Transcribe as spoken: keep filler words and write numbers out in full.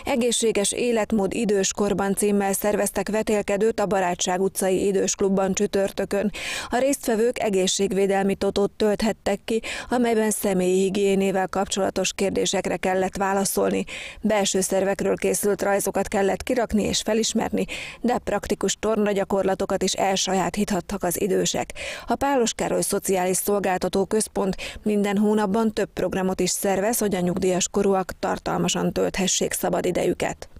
Egészséges életmód időskorban címmel szerveztek vetélkedőt a Barátság utcai idősklubban csütörtökön. A résztvevők egészségvédelmi totót tölthettek ki, amelyben személyi higiénével kapcsolatos kérdésekre kellett válaszolni. Belső szervekről készült rajzokat kellett kirakni és felismerni, de praktikus tornagyakorlatokat is elsajátíthattak az idősek. A Pálos Károly Szociális Szolgáltató Központ minden hónapban több programot is szervez, hogy a nyugdíjas korúak tartalmasan tölthessék szabadidejüket.